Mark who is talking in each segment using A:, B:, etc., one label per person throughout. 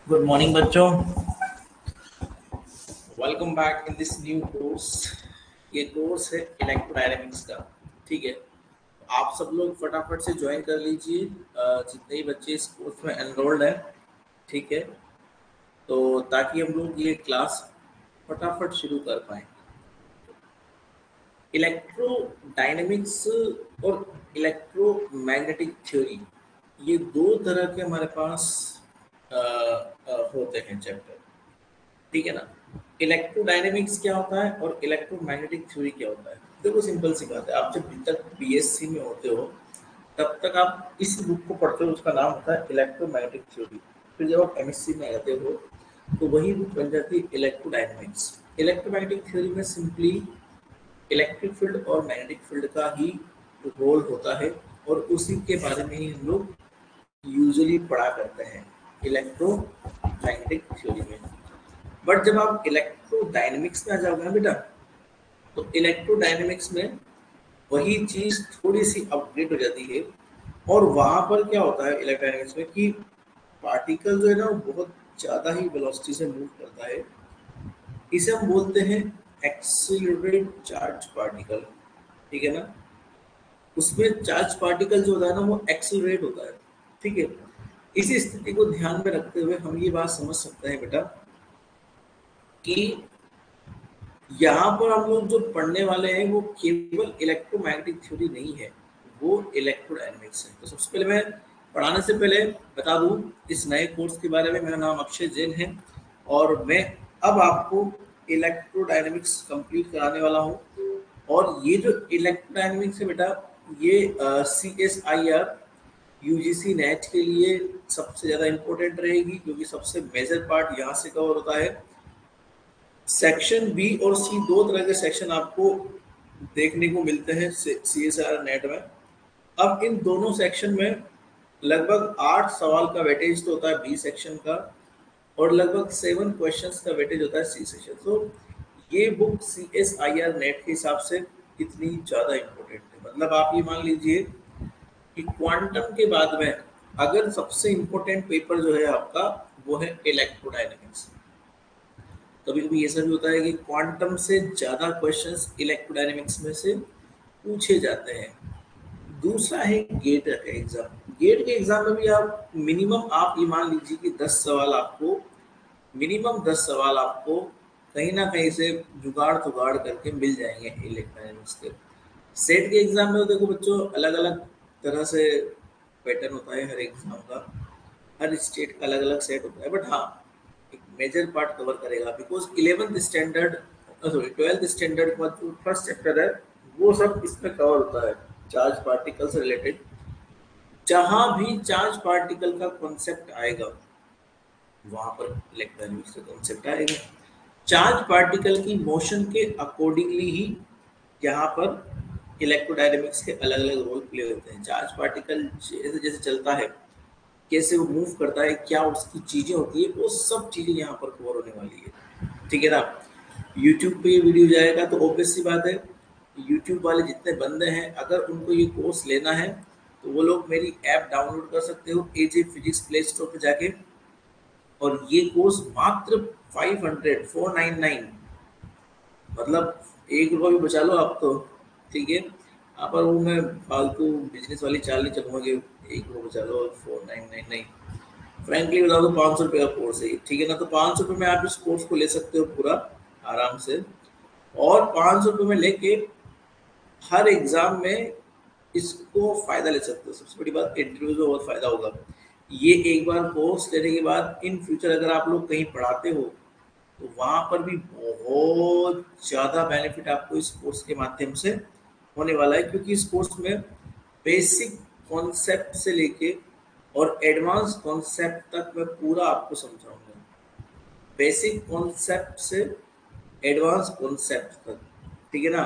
A: Good morning बच्चों, welcome back in this new course. ये course है इलेक्ट्रोडायनेमिक्स का। ठीक है, आप सब लोग फटाफट से ज्वाइन कर लीजिए, जितने ही बच्चे इस कोर्स में एनरोल्ड हैं। ठीक है, तो ताकि हम लोग ये क्लास फटाफट शुरू कर पाएँ। इलेक्ट्रोडायनेमिक्स और इलेक्ट्रोमैग्नेटिक थ्योरी, ये दो तरह के हमारे पास होते हैं चैप्टर। ठीक है ना। इलेक्ट्रोडायनेमिक्स क्या होता है और इलेक्ट्रोमैग्नेटिक थ्योरी क्या होता है? देखो, सिंपल सी बात है। आप जब तक बीएससी में होते हो तब तक आप इस बुक को पढ़ते हो, उसका नाम होता है इलेक्ट्रोमैग्नेटिक थ्योरी। फिर जब आप एमएससी में आते हो तो वही बुक बन जाती है इलेक्ट्रोडायनेमिक्स। इलेक्ट्रोमैग्नेटिक थ्योरी में सिंपली इलेक्ट्रिक फील्ड और मैग्नेटिक फील्ड का ही रोल होता है, और उसी के बारे में ही हम लोग यूजुअली पढ़ा करते हैं इलेक्ट्रोमैग्नेटिक थ्योरी में। बट जब आप इलेक्ट्रोडायनेमिक्स में आ जाओगे ना बेटा, तो इलेक्ट्रोडायनेमिक्स में वही चीज थोड़ी सी अपग्रेड हो जाती है। और वहां पर क्या होता है इलेक्ट्रोडायनेमिक्स में कि पार्टिकल जो है ना, वो बहुत ज्यादा ही वेलोसिटी से मूव करता है। इसे हम बोलते हैं एक्सीलरेटेड चार्ज पार्टिकल। ठीक है ना। उसमें चार्ज पार्टिकल जो होता है ना, वो एक्सीलरेट होता है। ठीक है। इसी स्थिति को ध्यान में रखते हुए हम ये बात समझ सकते हैं बेटा कि यहाँ पर हम लोग जो पढ़ने वाले हैं वो केवल इलेक्ट्रोमैग्नेटिक थ्योरी नहीं है, वो इलेक्ट्रोडायनेमिक्स है। तो सबसे पहले मैं पढ़ाने से पहले बता दूं इस नए कोर्स के बारे में। मेरा नाम अक्षय जैन है और मैं अब आपको इलेक्ट्रोडायनेमिक्स कंप्लीट कराने वाला हूँ। और ये जो इलेक्ट्रोडायनेमिक्स है बेटा, ये CSIR यूजीसी नेट के लिए सबसे ज़्यादा इम्पोर्टेंट रहेगी, क्योंकि सबसे मेजर पार्ट यहाँ से कवर होता है। सेक्शन बी और सी, दो तरह के सेक्शन आपको देखने को मिलते हैं CSIR नेट में। अब इन दोनों सेक्शन में लगभग 8 सवाल का वेटेज तो होता है बी सेक्शन का, और लगभग 7 क्वेश्चंस का वेटेज होता है सी सेक्शन। तो ये बुक CSIR नेट के हिसाब से इतनी ज़्यादा इम्पोर्टेंट है। मतलब आप ये मान लीजिए कि क्वांटम के बाद में अगर सबसे इम्पोर्टेंट पेपर जो है आपका, वो है इलेक्ट्रोडायनेमिक्स। कभी कभी ऐसा भी होता है कि क्वांटम से ज़्यादा क्वेश्चंस इलेक्ट्रोडायनेमिक्स में से पूछे जाते हैं। दूसरा है गेट एग्जाम। गेट के एग्जाम में भी आप मिनिमम, आप ये मान लीजिए कि 10 सवाल आपको, मिनिमम 10 सवाल आपको कहीं ना कहीं से जुगाड़ तुगाड़ करके मिल जाएंगे इलेक्ट्रोडायनेमिक्स के। सेट के एग्जाम में तो देखो बच्चों, अलग अलग तरह से पैटर्न होता है हर एग्जाम का। हर स्टेट का अलग अलग सेट होता है, बट हाँ, एक मेजर पार्ट कवर करेगा। Because 11th standard, sorry 12th standard का जो फर्स्ट चैप्टर है, वो सब इसमें कवर होता है, चार्ज पार्टिकल से रिलेटेड। जहां भी चार्ज पार्टिकल का कॉन्सेप्ट आएगा, वहां पर इलेक्ट्रोडायनेमिक्स का कॉन्सेप्ट आएगा। चार्ज पार्टिकल की मोशन के अकॉर्डिंगली ही यहाँ पर इलेक्ट्रोडायनेमिक्स के अलग अलग रोल प्ले होते हैं। चार्ज पार्टिकल जैसे जैसे चलता है, कैसे वो मूव करता है, क्या उसकी चीजें होती है, वो सब चीजें यहाँ पर कवर होने वाली है। ठीक है ना। यूट्यूब पे ये वीडियो जाएगा तो ऑब्वियस सी बात है, यूट्यूब वाले जितने बंदे हैं, अगर उनको ये कोर्स लेना है तो वो लोग मेरी ऐप डाउनलोड कर सकते हो AJ फिजिक्स प्ले स्टोर पे जाके। और ये कोर्स मात्र 499, मतलब 1 रुपया भी बचा लो आप तो। ठीक है। यहाँ पर वो मैं फालतू बिजनेस वाली चाल नहीं चलूंगा कि 1 रुपया बचा लो और 499 नहीं। फ्रेंकली बता दो, 500 रुपये का कोर्स है, ठीक है ना। तो 500 रुपये में आप इस कोर्स को ले सकते हो पूरा आराम से। और 500 रुपये में लेके हर एग्जाम में इसको फायदा ले सकते हो। सबसे बड़ी बात, इंटरव्यू में बहुत फायदा होगा। ये एक बार कोर्स लेने के बाद इन फ्यूचर अगर आप लोग कहीं पढ़ाते हो तो वहां पर भी बहुत ज़्यादा बेनिफिट आपको इस कोर्स के माध्यम से होने वाला है, क्योंकि इस कोर्स में बेसिक कॉन्सेप्ट से लेके और एडवांस कॉन्सेप्ट तक मैं पूरा आपको समझाऊंगा। बेसिक कॉन्सेप्ट से एडवांस कॉन्सेप्ट तक। ठीक है ना।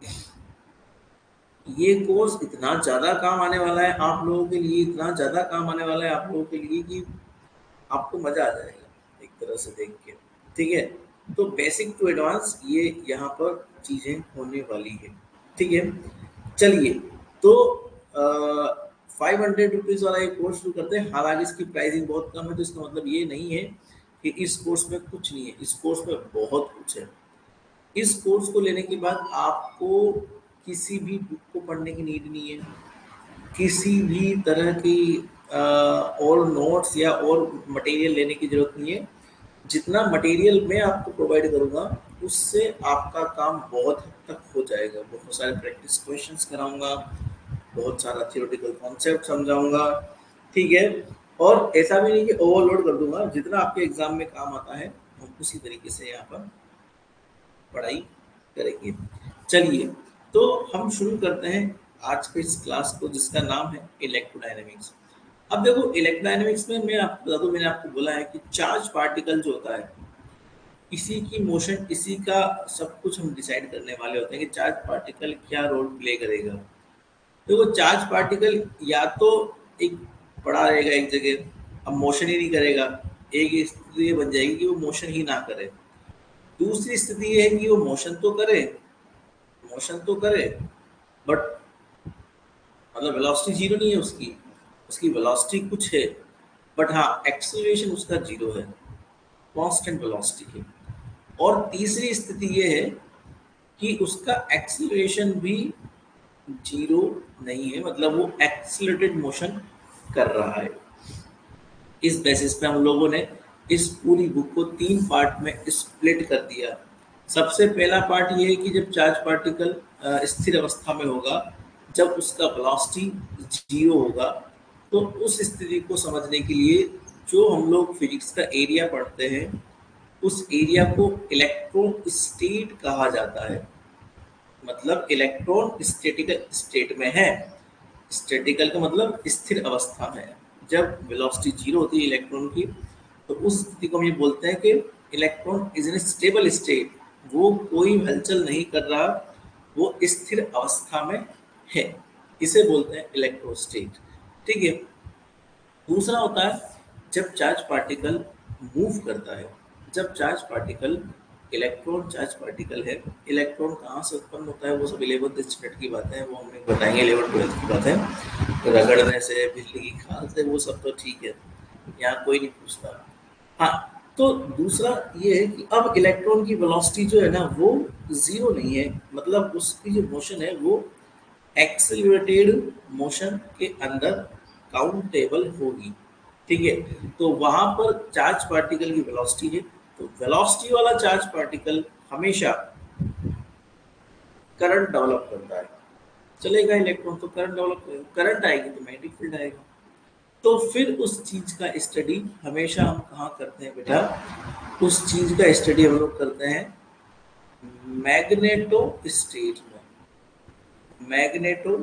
A: ये कोर्स इतना ज़्यादा काम आने वाला है आप लोगों के लिए, इतना ज़्यादा काम आने वाला है आप लोगों के लिए कि आपको मज़ा आ जाएगा एक तरह से देख के। ठीक है। तो बेसिक टू एडवांस ये यहाँ पर चीज़ें होने वाली है। ठीक है। चलिए, तो ₹500 वाला एक कोर्स शुरू करते हैं। हालांकि इसकी प्राइसिंग बहुत कम है, तो इसका मतलब ये नहीं है कि इस कोर्स में कुछ नहीं है, इस कोर्स में बहुत कुछ है। इस कोर्स को लेने के बाद आपको किसी भी बुक को पढ़ने की नीड नहीं है, किसी भी तरह की और नोट्स या और मटेरियल लेने की जरूरत नहीं है। जितना मटेरियल मैं आपको प्रोवाइड करूंगा उससे आपका काम बहुत हद तक हो जाएगा। बहुत सारे प्रैक्टिस क्वेश्चंस कराऊंगा, बहुत सारा थियोरेटिकल कॉन्सेप्ट समझाऊंगा, ठीक है। और ऐसा भी नहीं कि ओवरलोड कर दूंगा, जितना आपके एग्जाम में काम आता है हम उसी तरीके से यहाँ पर पढ़ाई करेंगे। चलिए, तो हम शुरू करते हैं आज के इस क्लास को, जिसका नाम है इलेक्ट्रोडायनेमिक्स। अब देखो, इलेक्ट्रोडायनेमिक्स में मैं आपको बता दूं, मैंने आपको बोला है कि चार्ज पार्टिकल जो होता है, इसी की मोशन, इसी का सब कुछ हम डिसाइड करने वाले होते हैं कि चार्ज पार्टिकल क्या रोल प्ले करेगा। तो वो चार्ज पार्टिकल या तो एक पड़ा रहेगा एक जगह, अब मोशन ही नहीं करेगा, एक स्थिति ये बन जाएगी कि वो मोशन ही ना करे। दूसरी स्थिति ये है कि वो मोशन तो करे बट मतलब वेलोसिटी जीरो नहीं है उसकी, उसकी वेलोसिटी कुछ है, बट हाँ एक्सेलरेशन उसका जीरो है, कांस्टेंट वेलोसिटी है। और तीसरी स्थिति ये है कि उसका एक्सेलरेशन भी जीरो नहीं है, मतलब वो एक्सेलरेटेड मोशन कर रहा है। इस बेसिस पे हम लोगों ने इस पूरी बुक को 3 पार्ट में स्प्लिट कर दिया। सबसे पहला पार्ट ये है कि जब चार्ज पार्टिकल स्थिर अवस्था में होगा, जब उसका वेलोसिटी जीरो होगा, तो उस स्थिति को समझने के लिए जो हम लोग फिजिक्स का एरिया पढ़ते हैं, उस एरिया को इलेक्ट्रॉन स्टेट कहा जाता है। मतलब इलेक्ट्रॉन स्टैटिकल स्टेट में है, स्टैटिकल का मतलब स्थिर अवस्था में है। जब वेलोसिटी जीरो होती है इलेक्ट्रॉन की, तो उस स्थिति को हम ये बोलते हैं कि electron is in stable state, वो कोई हलचल नहीं कर रहा, वो स्थिर अवस्था में है, इसे बोलते हैं इलेक्ट्रोस्टेट, ठीक है। दूसरा होता है जब चार्ज पार्टिकल मूव करता है। जब charge particle, electron charge particle है, इलेक्ट्रॉन कहाँ से उत्पन्न होता है वो सब 11th स्टैंडर्ड की बातें हैं, वो हमने बताएंगे 11th 12th की बातें। तो रगड़ने से, बिजली की खाल से, वो सब तो ठीक है, यहाँ कोई नहीं पूछता। हाँ, तो दूसरा ये है कि अब इलेक्ट्रॉन की वेलोसिटी जो है ना, वो जीरो नहीं है, मतलब उसकी जो मोशन है वो एक्सेलरेटेड मोशन के अंदर काउंटेबल होगी, ठीक है। तो वहां पर चार्ज पार्टिकल की वेलोसिटी है, तो वेलोसिटी वाला चार्ज पार्टिकल हमेशा करंट डेवलप करता है। चलेगा इलेक्ट्रॉन तो करंट डेवलप करेगा, करंट आएगी तो मैग्नेटिक फील्ड आएगा। तो फिर उस चीज का स्टडी हमेशा हम कहाँ करते हैं बेटा, उस चीज का स्टडी हम लोग करते हैं मैग्नेटो स्टेट में, मैग्नेटो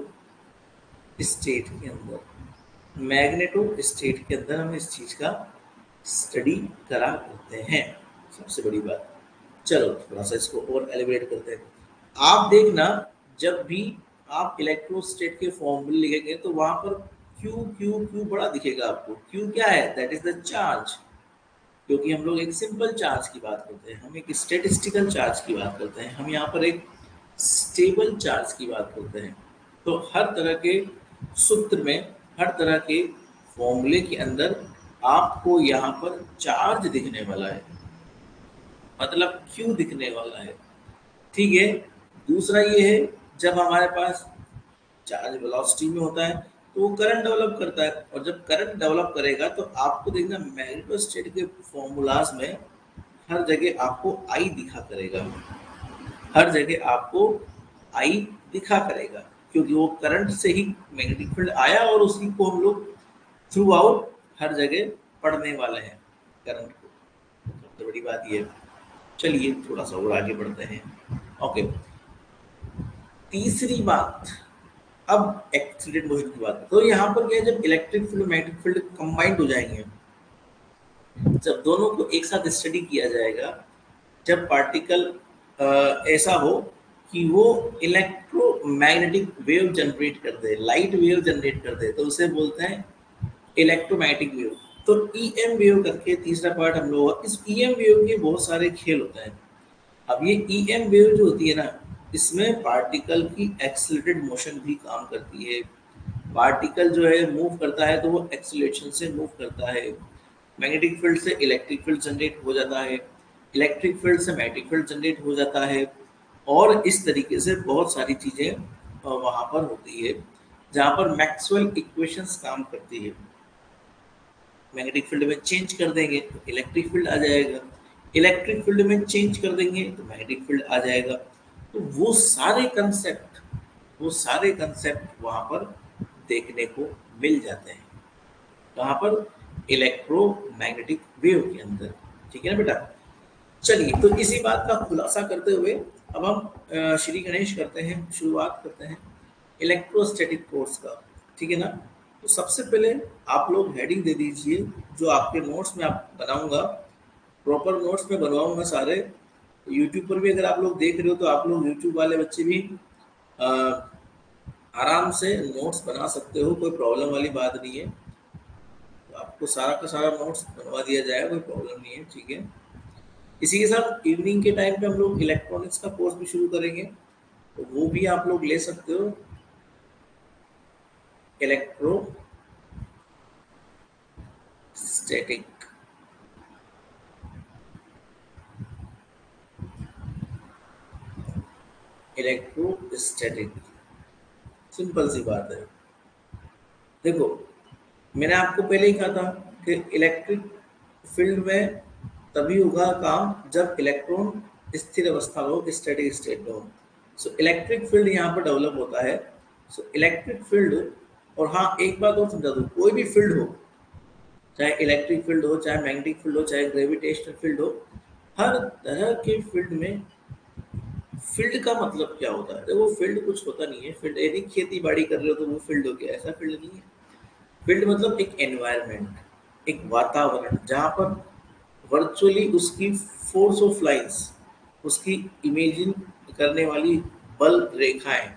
A: स्टेट के अंदर, मैग्नेटो स्टेट के अंदर हम इस चीज का स्टडी करा करते हैं। सबसे बड़ी बात, चलो थोड़ा सा इसको और एलिब्रेट करते हैं। आप देखना, जब भी आप इलेक्ट्रोस्टेट के फॉर्मूले लिखेंगे तो वहां पर क्यू क्यू क्यू बड़ा दिखेगा आपको। क्यू क्या है? दैट इज द चार्ज, क्योंकि हम लोग एक सिंपल चार्ज की बात करते हैं, हम एक स्टेटिस्टिकल चार्ज की बात करते हैं, हम यहाँ पर एक स्टेबल चार्ज की बात करते हैं। तो हर तरह के सूत्र में, हर तरह के फॉर्मूले के अंदर आपको यहाँ पर चार्ज दिखने वाला है, मतलब क्यू दिखने वाला है, ठीक है। दूसरा ये है, जब हमारे पास चार्ज वेलोसिटी में होता है तो वो करंट डेवलप करता है, और जब करंट डेवलप करेगा तो आपको देखना मैग्नेटोस्टेट के फॉर्मूलाज में हर जगह आपको आई दिखा करेगा, हर जगह आपको आई दिखा करेगा, क्योंकि वो करंट से ही मैग्नेटिक फील्ड आया और उसी को हम लोग थ्रू आउट हर जगह पढ़ने वाले हैं करंट को। सबसे बड़ी बात ये है। चलिए थोड़ा सा और आगे बढ़ते हैं। ओके, तीसरी बात, अब एक्सीलरेटेड मोशन की बात। तो यहाँ पर क्या है, जब इलेक्ट्रिक फील्ड और मैग्नेटिक फील्ड कंबाइंड हो जाएंगे, जब दोनों को एक साथ स्टडी किया जाएगा, जब पार्टिकल ऐसा हो कि वो इलेक्ट्रोमैग्नेटिक वेव जनरेट कर दे, लाइट वेव जनरेट कर दे, तो उसे बोलते हैं इलेक्ट्रोमैग्नेटिक वेव। तो ईएम वेव करके तीसरा पार्ट हम लोग, इस ईएम वेव के बहुत सारे खेल होते हैं। अब ये ईएम वेव जो होती है ना, इसमें पार्टिकल की एक्सेलरेटेड मोशन भी काम करती है, पार्टिकल जो है मूव करता है तो वो एक्सीलरेशन से मूव करता है। मैग्नेटिक फील्ड से इलेक्ट्रिक फील्ड जनरेट हो जाता है, इलेक्ट्रिक फील्ड से मैग्नेटिक फील्ड जनरेट हो जाता है, और इस तरीके से बहुत सारी चीज़ें वहाँ पर होती है जहाँ पर मैक्सवेल इक्वेशंस काम करती है। मैग्नेटिक फील्ड में चेंज कर देंगे तो इलेक्ट्रिक फील्ड आ जाएगा, इलेक्ट्रिक फील्ड में चेंज कर देंगे तो मैग्नेटिक फील्ड आ जाएगा। तो वो सारे कंसेप्ट वहाँ पर देखने को मिल जाते हैं, कहाँ पर, इलेक्ट्रोमैग्नेटिक वेव के अंदर। ठीक है ना बेटा। चलिए, तो इसी बात का खुलासा करते हुए अब हम श्री गणेश करते हैं, शुरुआत करते हैं इलेक्ट्रोस्टैटिक कोर्स का। ठीक है ना। तो सबसे पहले आप लोग हेडिंग दे दीजिए, जो आपके नोट्स में आप बनाऊंगा, प्रॉपर नोट्स में बनवाऊंगा सारे। यूट्यूब पर भी अगर आप लोग देख रहे हो तो आप लोग यूट्यूब वाले बच्चे भी अ, आराम से नोट्स बना सकते हो, कोई प्रॉब्लम वाली बात नहीं है। तो आपको सारा का सारा नोट्स बनवा दिया जाएगा, कोई प्रॉब्लम नहीं है। ठीक है। इसी के साथ इवनिंग के टाइम पे हम लोग इलेक्ट्रॉनिक्स का कोर्स भी शुरू करेंगे, तो वो भी आप लोग ले सकते हो। इलेक्ट्रोस्टैटिक, इलेक्ट्रोस्टैटिक, सिंपल सी बात है। देखो, मैंने आपको पहले ही कहा था कि इलेक्ट्रिक फील्ड में तभी होगा काम जब इलेक्ट्रॉन स्थिर अवस्था में हो, स्टैटिक स्टेट में हो। सो इलेक्ट्रिक फील्ड यहाँ पर डेवलप होता है। सो इलेक्ट्रिक फील्ड, और हाँ एक बात और समझा दूँ, कोई भी फील्ड हो, चाहे इलेक्ट्रिक फील्ड हो, चाहे मैग्नेटिक फील्ड हो, चाहे ग्रेविटेशनल फील्ड हो, हर तरह के फील्ड में फील्ड का मतलब क्या होता है? देखो, फील्ड कुछ होता नहीं है। फील्ड यदि खेती बाड़ी कर रहे हो तो वो फील्ड हो गया, ऐसा फील्ड नहीं है। फील्ड मतलब एक एनवायरनमेंट, एक वातावरण जहाँ पर वर्चुअली उसकी फोर्स ऑफ लाइंस, उसकी इमेजिन करने वाली बल रेखाएं,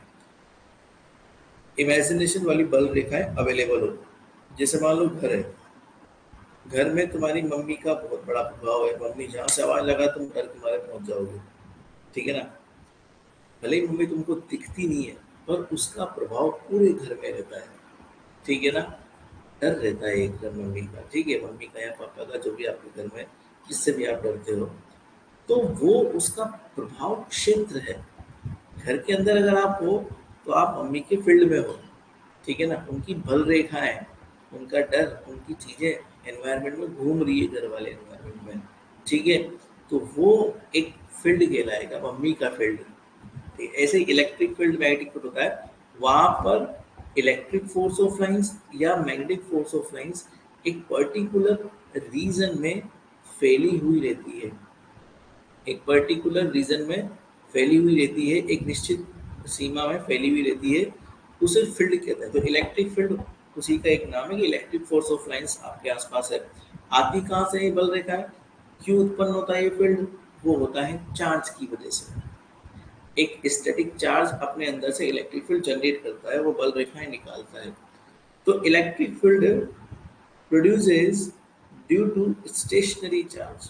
A: इमेजिनेशन वाली बल रेखाएं अवेलेबल हो। जैसे मान लो घर है, घर में तुम्हारी मम्मी का बहुत बड़ा प्रभाव है, मम्मी जहाँ से आवाज लगा तुम डर के मारे पहुंच जाओगे। ठीक है ना। भले ही मम्मी तुमको दिखती नहीं है, पर उसका प्रभाव पूरे घर में रहता है। ठीक है ना। डर रहता है एक घर मम्मी का, ठीक है, मम्मी का या पापा का, जो भी आपके घर में जिससे भी आप डरते हो, तो वो उसका प्रभाव क्षेत्र है। घर के अंदर अगर आप हो तो आप मम्मी के फील्ड में हो। ठीक है ना। उनकी बल रेखाएं, उनका डर, उनकी चीजें एनवायरनमेंट में घूम रही है, घर वाले एनवायरनमेंट में। ठीक है। तो वो एक फील्ड कहलाएगा, मम्मी का फील्ड। ठीक है? ऐसे ही इलेक्ट्रिक फील्ड, मैग्नेटिक फील्ड होता है। वहां पर इलेक्ट्रिक फोर्स ऑफ लाइंस या मैग्नेटिक फोर्स ऑफ लाइंस एक पर्टिकुलर रीजन में फैली हुई रहती है, एक पर्टिकुलर रीजन में फैली हुई रहती है, एक निश्चित सीमा में फैली हुई रहती है, उसे फील्ड कहते हैं। तो इलेक्ट्रिक फील्ड उसी का एक नाम है कि इलेक्ट्रिक फोर्स ऑफ लाइंस आपके आसपास है। आती कहाँ से ये बल रेखा है, क्यों उत्पन्न होता है ये फील्ड? वो होता है चार्ज की वजह से। एक स्टैटिक चार्ज अपने अंदर से इलेक्ट्रिक फील्ड जनरेट करता है, वो बल रेखाएं निकालता है। तो electric field produces due to stationary charge.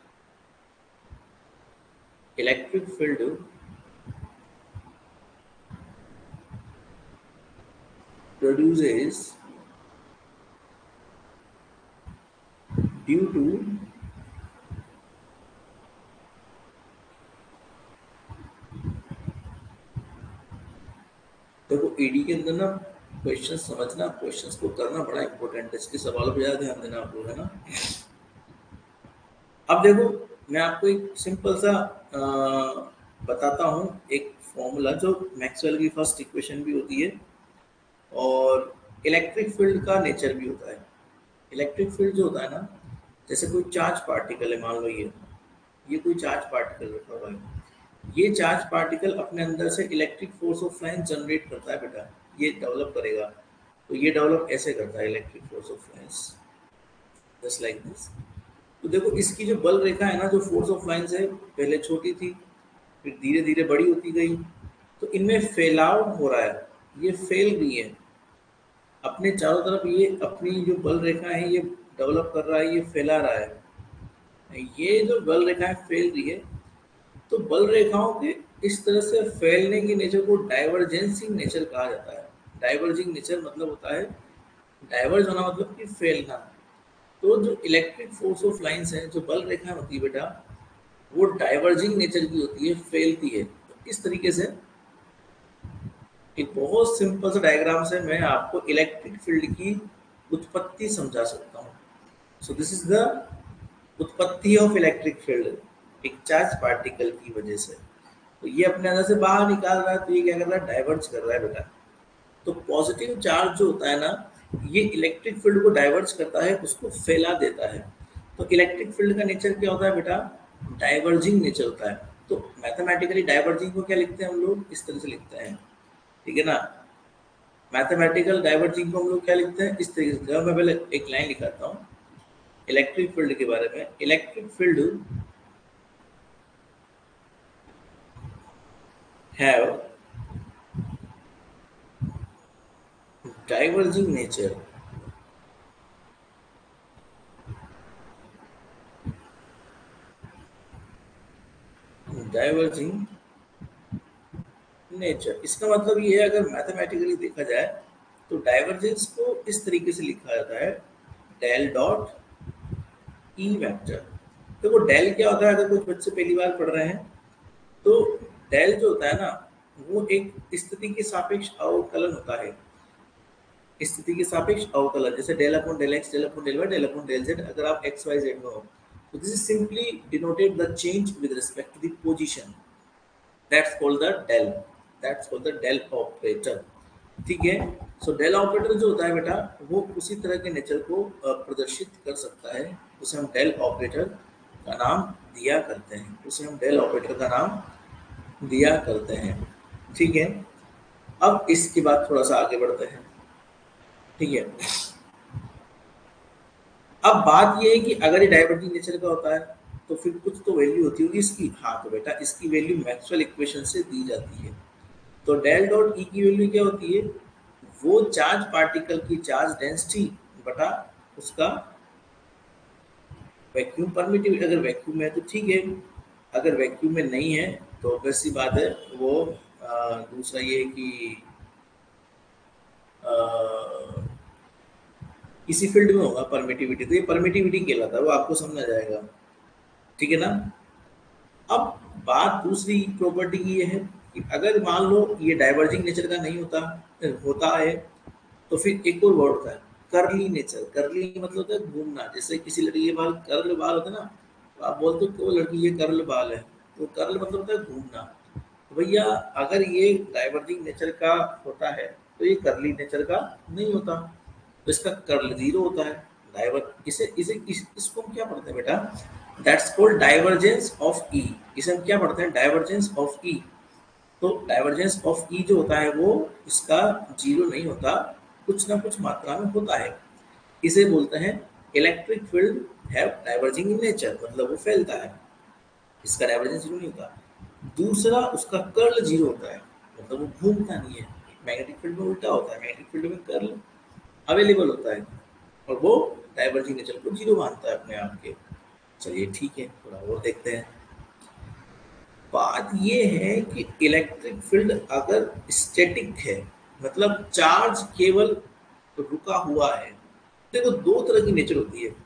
A: Electric field produces due to देखो ईडी के अंदर ना क्वेश्चन समझना, क्वेश्चंस को करना बड़ा इंपॉर्टेंट है, इसके सवालों पर ज्यादा ध्यान देना आप लोग, है ना। अब देखो, मैं आपको एक सिंपल सा बताता हूँ, एक फॉर्मूला जो मैक्सवेल की फर्स्ट इक्वेशन भी होती है और इलेक्ट्रिक फील्ड का नेचर भी होता है। इलेक्ट्रिक फील्ड जो होता है ना, जैसे कोई चार्ज पार्टिकल है, मान लो ये कोई चार्ज पार्टिकल रखा हुआ है। ये चार्ज पार्टिकल अपने अंदर से electric force of line generate करता है बेटा, ये डेवलप करेगा। तो ये डेवलप ऐसे करता है electric force of lines, just like this. तो देखो, इसकी जो बल रेखा है ना, जो फोर्स ऑफ लाइंस है, पहले छोटी थी, फिर धीरे धीरे बड़ी होती गई। तो इनमें फैलाव हो रहा है, ये फैल रही है अपने चारों तरफ, ये अपनी जो बल रेखा है ये डेवलप कर रहा है, ये फैला रहा है। ये जो बल रेखाएं फैल रही है, तो बल रेखाओं के इस तरह से फैलने के नेचर को डाइवर्जेंसिंग नेचर कहा जाता है। डाइवर्जिंग नेचर मतलब होता है, डाइवर्ज होना मतलब कि फैलना। तो जो इलेक्ट्रिक फोर्स ऑफ लाइंस है, जो बल रेखा होती है बेटा, वो डाइवर्जिंग नेचर की होती है, फैलती है। तो इस तरीके से एक बहुत सिंपल सा डायग्राम से मैं आपको इलेक्ट्रिक फील्ड की उत्पत्ति समझा सकता हूँ। सो दिस इज द उत्पत्ति ऑफ इलेक्ट्रिक फील्ड, एक चार्ज पार्टिकल की वजह से। तो ये अपने अंदर से बाहर निकाल रहा है, तो ये क्या कर रहा है, डाइवर्ज कर रहा है बेटा। तो पॉजिटिव चार्ज जो होता है ना, ये इलेक्ट्रिक फील्ड को डाइवर्ज करता है, उसको फैला देता है। तो इलेक्ट्रिक फील्ड का नेचर क्या होता है बेटा, डाइवर्जिंग नेचर होता है। तो मैथमेटिकली डाइवर्जिंग को क्या लिखते हैं हम लोग, इस तरह से लिखते हैं, ठीक है ना। मैथमेटिकल डाइवर्जिंग को हम लोग क्या लिखते हैं, इस तरीके से। मैं पहले एक लाइन लिखाता हूँ इलेक्ट्रिक फील्ड के बारे में। Electric field have diverging nature, diverging nature. इसका मतलब ये है, अगर मैथमेटिकली देखा जाए तो डाइवर्जेंस को इस तरीके से लिखा जाता है, डेल डॉट ई वेक्टर। तो वो डेल क्या होता है, अगर कुछ बच्चे पहली बार पढ़ रहे हैं तो डेल जो होता है ना, वो एक स्थिति के सापेक्ष अवकलन होता है। स्थिति के सापेक्ष अवकलन, जैसे del upon del x, del upon del Y, del upon del Z, अगर आप एक्स वाई जेड में हो, तो this is simply denoted the change with respect to the position. That's called the del. That's called the del operator. ठीक है। So del operator जो होता है बेटा, वो उसी तरह के नेचर को प्रदर्शित कर सकता है। उसे हम डेल ऑपरेटर का नाम दिया करते हैं, उसे हम डेल ऑपरेटर का नाम दिया करते हैं, ठीक है। अब इसके बाद थोड़ा सा आगे बढ़ते हैं, ठीक है। अब बात ये है कि अगर ये डाइवर्जिंग नेचर का होता है तो फिर कुछ तो वैल्यू होती होगी इसकी। हाँ, तो बेटा इसकी वैल्यू मैक्सवेल इक्वेशन से दी जाती है। तो डेल डॉट ई की वैल्यू क्या होती है, वो चार्ज पार्टिकल की चार्ज डेंसिटी बटा उसका वैक्यूम परमिटिविटी। अगर वैक्यूम है तो ठीक है, अगर वैक्यूम में नहीं है तो वैसी बात है, वो दूसरा ये है कि किसी फील्ड में होगा परमिटिविटी, तो ये परमिटिविटी कहलाता है, वो आपको समझ आ जाएगा, ठीक है ना। अब बात दूसरी प्रॉपर्टी की ये है कि अगर मान लो ये डाइवर्जिंग नेचर का नहीं होता होता है, तो फिर एक और वर्ड होता है कर्ली नेचर। कर्ली मतलब होता है घूमना। जैसे किसी लड़की के बाल कर्ल बाल होते हैं ना, तो आप बोलते हो कि वो लड़की ये कर्ल बाल है, तो कर्ल मतलब होता है घूमना। तो भैया अगर ये डाइवर्जिंग नेचर का होता है तो ये कर्ली नेचर का नहीं होता, तो इसका कर्ल जीरो होता है। डाइवर इसे इसे इसको हम क्या पढ़ते हैं बेटा, that's called divergence of E. इसे हम क्या पढ़ते हैं, डाइवर्जेंस ऑफ ई। तो डाइवर्जेंस ऑफ ई जो होता है वो इसका जीरो नहीं होता, कुछ ना कुछ मात्रा में होता है। इसे बोलते हैं electric field have diverging in nature, मतलब वो फैलता है, इसका डाइवर्जेंस जीरो नहीं होता। दूसरा उसका कर्ल जीरो होता है, मतलब वो घूमता नहीं है। मैग्नेटिक फील्ड में उल्टा होता है, मैग्नेटिक फील्ड में कर्ल अवेलेबल होता है और वो डाइवर्जिंग नेचर को जीरो मानता है अपने आप के। चलिए ठीक है, थोड़ा और देखते हैं। बात ये है कि इलेक्ट्रिक फील्ड अगर स्टैटिक है, मतलब चार्ज केवल रुका हुआ है। देखो दो तरह की नेचर होती है।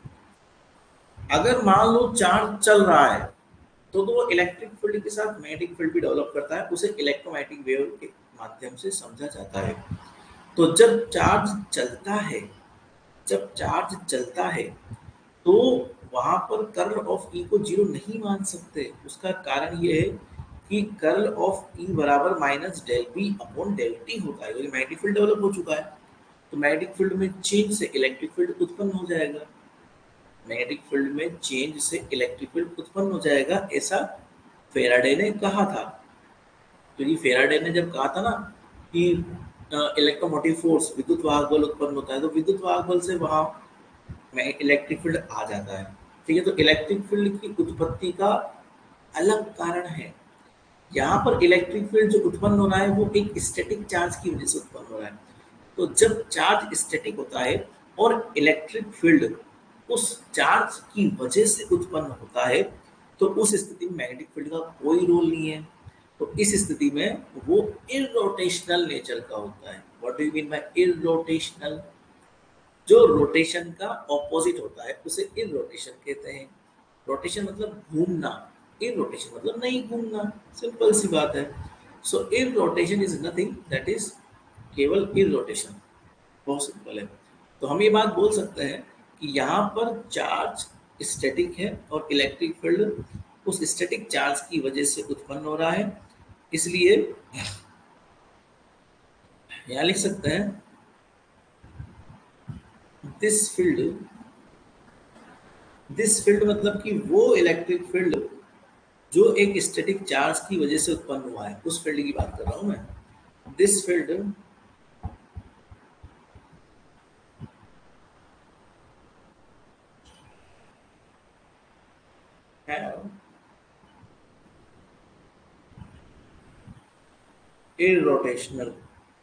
A: अगर मान लो चार्ज चल रहा है तो वो इलेक्ट्रिक फील्ड के साथ मैग्नेटिक फील्ड भी डेवलप करता है, उसे इलेक्ट्रोमैग्नेटिक वेव के माध्यम से समझा जाता है। तो जब चार्ज चलता है, जब चार्ज चलता है तो वहां पर कर्ल ऑफ ई को जीरो नहीं मान सकते। उसका कारण ये है कि कर्ल ऑफ ई बराबर minus del B upon del T होता है, क्योंकि मैग्नेटिक फील्ड डेवलप हो चुका है। तो मैग्नेटिक फील्ड में चेंज से इलेक्ट्रिक फील्ड उत्पन्न हो जाएगा, मैग्नेटिक फील्ड में चेंज से इलेक्ट्रिक फील्ड उत्पन्न हो जाएगा, ऐसा फेराडे ने कहा था। क्योंकि फेराडे ने जब कहा था ना कि इलेक्ट्रोमोटिव फोर्स विद्युत वाहक बल उत्पन्न होता है, तो विद्युत वाहक बल से वहां में इलेक्ट्रिक फील्ड आ जाता है, ठीक है। तो इलेक्ट्रिक फील्ड की उत्पत्ति का अलग कारण है। यहाँ पर इलेक्ट्रिक फील्ड जो उत्पन्न हो रहा है वो एक स्टैटिक चार्ज की वजह से उत्पन्न हो रहा है। तो जब चार्ज स्टैटिक होता है और इलेक्ट्रिक फील्ड उस चार्ज की वजह से उत्पन्न होता है, तो उस स्थिति में मैग्नेटिक फील्ड का कोई रोल नहीं है। तो इस स्थिति में वो इरोटेशनल नेचर का होता है। What do you mean by irrotational? जो रोटेशन का ऑपोजिट होता है उसे इरोटेशन कहते हैं। रोटेशन मतलब घूमना, इरोटेशन मतलब नहीं घूमना, सिंपल सी बात है। So irrotation is nothing that is केवल इरोटेशन, बहुत सिंपल है। तो हम ये बात बोल सकते हैं कि यहाँ पर चार्ज स्टैटिक है और इलेक्ट्रिक फील्ड उस स्टैटिक चार्ज की वजह से उत्पन्न हो रहा है। इसलिए यहाँ लिख सकते हैं दिस फील्ड, दिस फील्ड मतलब कि वो इलेक्ट्रिक फील्ड जो एक स्टैटिक चार्ज की वजह से उत्पन्न हुआ है, उस फील्ड की बात कर रहा हूं मैं। दिस फील्ड हैव irrotational,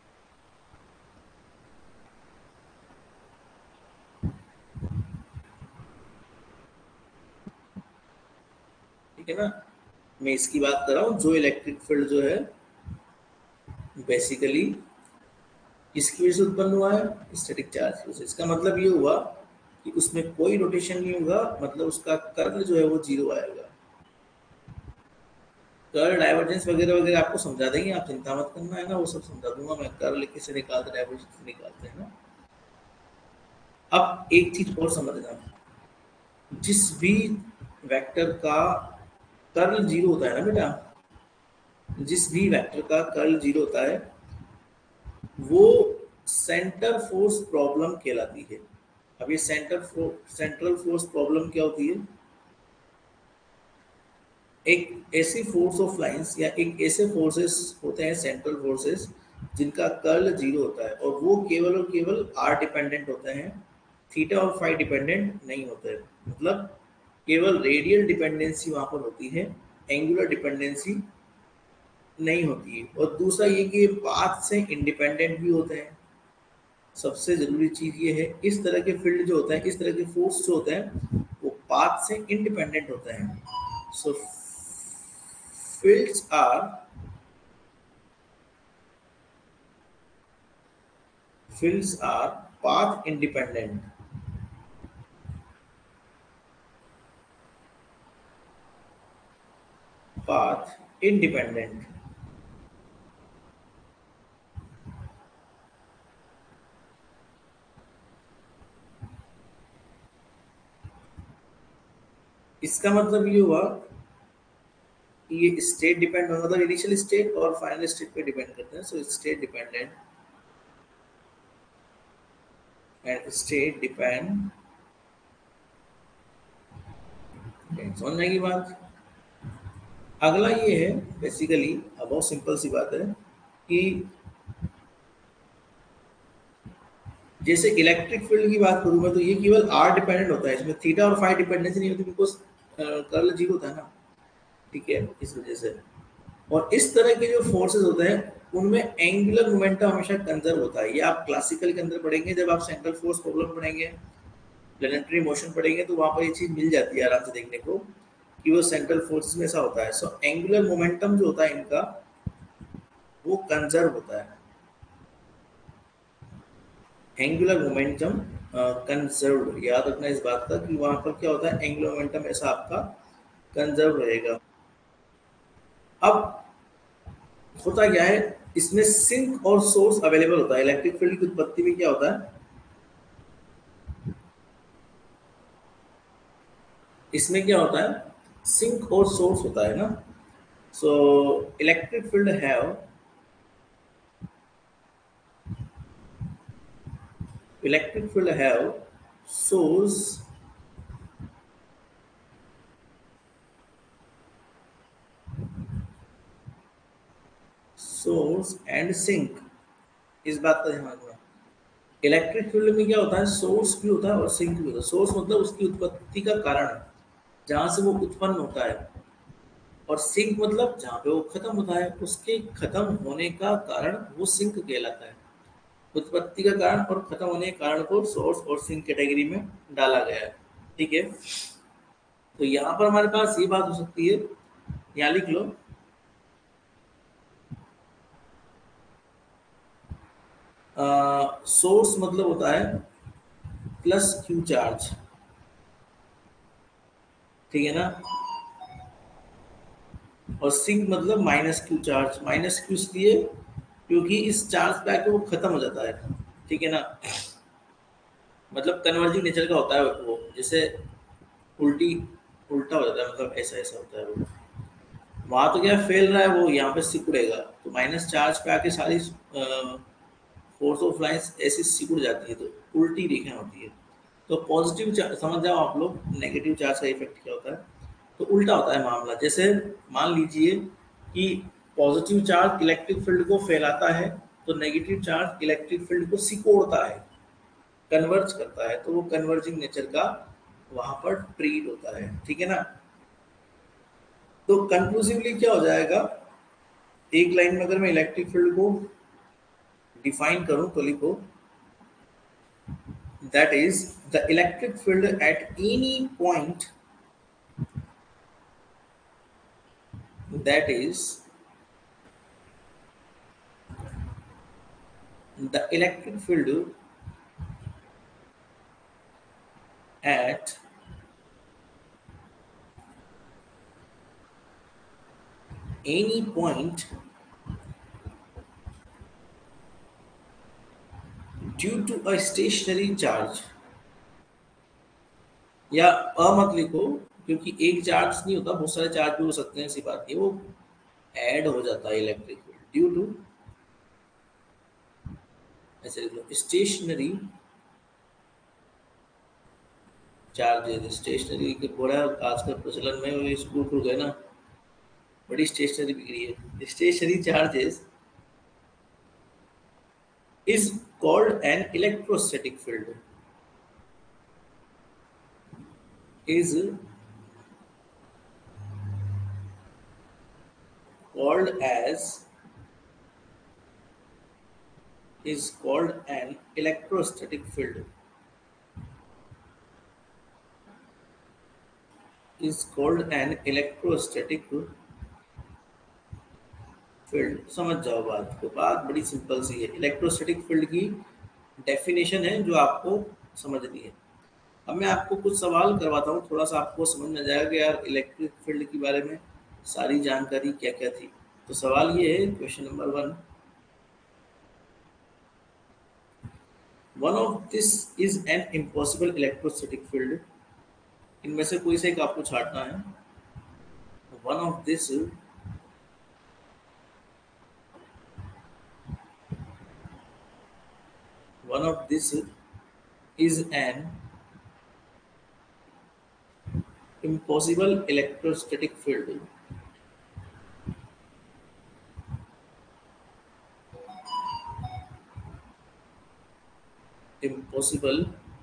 A: ठीक है ना। मैं इसकी बात कर रहा हूँ जो इलेक्ट्रिक फील्ड जो है बेसिकली किसकी वजह से उत्पन्न हुआ है, स्टैटिक चार्ज की वजह से। इसका मतलब ये हुआ कि उसमें कोई रोटेशन नहीं होगा, मतलब उसका कर्ल जो है वो जीरो आएगा। कर्ल डाइवर्जेंस वगैरह वगैरह आपको समझा देंगे, आप चिंता मत करना, है ना, वो सब समझा दूंगा मैं। कर्ल कैसे निकालते, डाइवर्जेंस निकालते हैं ना। अब एक चीज और समझना, जिस भी वेक्टर का कर्ल जीरो होता है ना बेटा, जिस भी वेक्टर का कर्ल जीरो होता है वो सेंटर फोर्स प्रॉब्लम कहलाती है। अब ये सेंट्रल फोर्स प्रॉब्लम क्या होती है? एक ऐसी फोर्स ऑफ लाइंस या एक ऐसे फोर्सेस होते हैं सेंट्रल फोर्सेस जिनका कर्ल जीरो होता है और वो केवल और केवल आर डिपेंडेंट होते हैं, थीटा और फाई डिपेंडेंट नहीं होते हैं। मतलब केवल रेडियल डिपेंडेंसी वहां पर होती है, एंगुलर डिपेंडेंसी नहीं होती है। और दूसरा ये कि पाथ से इंडिपेंडेंट भी होते हैं। सबसे जरूरी चीज ये है, इस तरह के फील्ड जो होते हैं, इस तरह के फोर्स जो होते हैं वो पाथ से इंडिपेंडेंट होते हैं। So fields are fields are path independent, path independent, इसका मतलब ये हुआ कि ये स्टेट डिपेंड, मतलब इनिशियल स्टेट और फाइनल स्टेट पे डिपेंड करते हैं। So state dependent and state depend, समझ में आएगी बात। अगला ये है बेसिकली, बहुत सिंपल सी बात है कि जैसे इलेक्ट्रिक फील्ड की बात करूँ मैं तो ये केवल आर डिपेंडेंट होता है, इसमें थीटा और फाई डिपेंडेंसी नहीं होती, बिकॉज कर्ल जीरो होता है ना, ठीक है, इस वजह से। और इस तरह के जो फोर्सेस होते हैं उनमें एंगुलर मोमेंटम हमेशा कंजर्व होता है। ये आप क्लासिकल के अंदर पढ़ेंगे, जब आप सेंट्रल फोर्स प्रॉब्लम पढ़ेंगे, प्लैनेटरी मोशन पढ़ेंगे, तो वहां पर ये चीज मिल जाती है आराम से देखने को कि वो सेंट्रल फोर्सेस में ऐसा होता है। सो एंगुलर मोमेंटम जो होता है इनका वो कंजर्व होता है, एंगुलर मोमेंटम कंजर्व। याद रखना इस बात का कि वहां पर क्या होता है, एंगुलर मोमेंटम ऐसा आपका कंजर्व रहेगा। अब होता क्या है, इसमें सिंक और सोर्स अवेलेबल होता है। इलेक्ट्रिक फील्ड की उत्पत्ति में क्या होता है, इसमें क्या होता है, सिंक और सोर्स होता है ना। So electric field have, electric field have source source and sink. इस बात का ध्यान रखना, इलेक्ट्रिक फील्ड में क्या होता है, सोर्स भी होता है और सिंक भी होता है। सोर्स मतलब उसकी उत्पत्ति का कारण, जहां से वो उत्पन्न होता है, और सिंक मतलब जहां पे वो खत्म होता है, उसके खत्म होने का कारण वो सिंक कहलाता है। उत्पत्ति का कारण और खत्म होने के कारण को सोर्स और सिंक कैटेगरी में डाला गया है, ठीक है। तो यहाँ पर हमारे पास ये बात हो सकती है, यहाँ लिख लो सोर्स मतलब होता है प्लस क्यू चार्ज, ठीक है ना। और सिंक मतलब minus q charge, minus q इसलिए क्योंकि इस चार्ज पे आके वो खत्म हो जाता है, ठीक है ना। मतलब कन्वर्जिंग नेचर का होता है वो, जैसे उल्टी उल्टा हो जाता है, मतलब ऐसा ऐसा होता है वो। वहां तो क्या फेल रहा है वो, यहाँ पे सिकुड़ेगा, तो माइनस चार्ज पे आके सारी फोर्स ऑफ लाइंस ऐसी सिकुड़ जाती है, तो उल्टी रेखा होती है। तो पॉजिटिव चार्ज समझ जाओ आप लोग, नेगेटिव चार्ज का इफेक्ट क्या होता है। तो उल्टा होता है मामला, जैसे मान लीजिए कि पॉजिटिव चार्ज इलेक्ट्रिक फील्ड को फैलाता है, तो नेगेटिव चार्ज इलेक्ट्रिक फील्ड को सिकोड़ता है, कन्वर्ज करता है, तो वो कन्वर्जिंग नेचर का वहां पर ट्रीट होता है, ठीक है ना। तो कंक्लूसिवली क्या हो जाएगा, एक लाइन में अगर मैं इलेक्ट्रिक फील्ड को डिफाइन करूं तो लिखो, that is the electric field at any point, that is the electric field at any point due to a stationary charge, या मत लिखो, क्योंकि एक चार्ज नहीं होता, बहुत सारे चार्ज भी हो सकते हैं, ऐसी बात नहीं, वो ऐड हो जाता है इलेक्ट्रिक फील्ड ड्यू टू, ऐसे लिख लो स्टेशनरी चार्जेस। स्टेशनरी के बड़ा आजकल प्रचलन में, वो स्कूल खुल गए ना, बड़ी स्टेशनरी बिक रही है। Stationary charges is called an electrostatic field, is called as is called an electrostatic field, is called an electrostatic field. समझ जाओ बात को, बात बड़ी सिंपल सी है, इलेक्ट्रोस्टैटिक फील्ड की डेफिनेशन है जो आपको समझनी है। अब मैं आपको कुछ सवाल करवाता हूँ, थोड़ा सा आपको समझ में आ जाएगा कि यार इलेक्ट्रिक फील्ड के बारे में सारी जानकारी क्या क्या थी। तो सवाल ये है, question number 1, one of this is an impossible electrostatic field, इनमें से कोई से एक आपको छांटना है। One of this one of this is an impossible electrostatic field, impossible